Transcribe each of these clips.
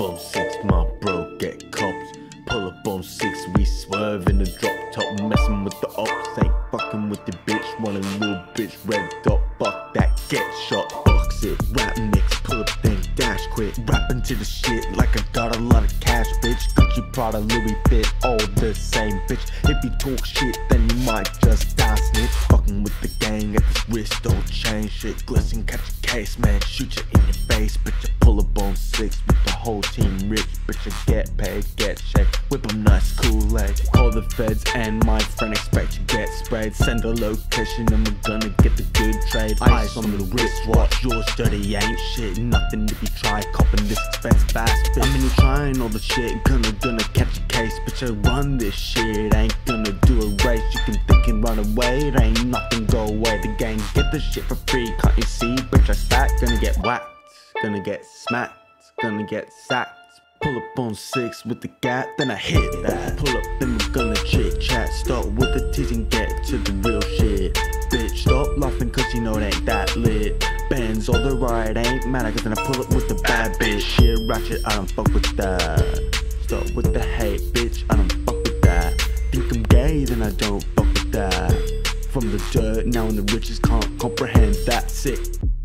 on six, my bro, get cops. Pull up on six, we swerve in the drop top. Messing with the ops, ain't fucking with the bitch. Want a little bitch, red dot, fuck that, get shot. Box it, rap mix, pull up then dash quick. Rapping to the shit like I got a lot of cash, bitch. Gucci, Prada, Louis fit, all the same, bitch. If you talk shit, then you might just die snitch. Fucking with the gang at this wrist, don't change shit. Glisten, catch a case, man, shoot you in your face. Bitch, I pull up on six with the whole team rich. Bitch, I get paid, get shaked, whip 'em nice Kool-Aid. Call the feds and my friend expect to get sprayed. Send a location and we're gonna get the good trade. Ice on the wristwatch, yours dirty ain't shit. Nothing if you try copping this expensive ass bitch. I mean, you trying all the shit, gonna catch a case. Bitch, I run this shit, ain't gonna do a race. You can think and run away, it ain't nothing, go away. The gang get the shit for free, can't you see? Bitch, I stack, gonna get whacked, gonna get smacked, gonna get sacked. Pull up on six with the gap, then I hit that. Pull up, then we're gonna chit chat. Start with the teasing, get to the real shit. Bitch, stop laughing cause you know it ain't that lit. Bands all the right, ain't matter cause then I pull up with the bad bitch. Shit ratchet, I don't fuck with that. Start with the hate, bitch, I don't fuck with that. Think I'm gay, then I don't fuck with that. From the dirt, now and the riches can't comprehend that. Sick.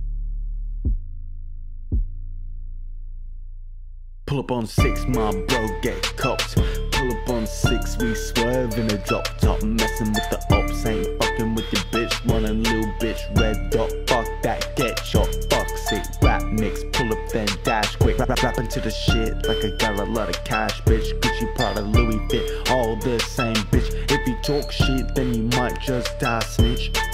Pull up on six, my bro, get cops. Pull up on six, we swerve in a drop top. Messing with the ops, ain't fucking with your bitch. Want a little bitch, red dot, fuck that, get shot. Fuck sick, rap mix, pull up then dash quick. Rapping to the shit like I got a lot of cash, bitch. Gucci, Prada, Louis fit, all the same, bitch. If you talk shit, then you might just die snitch.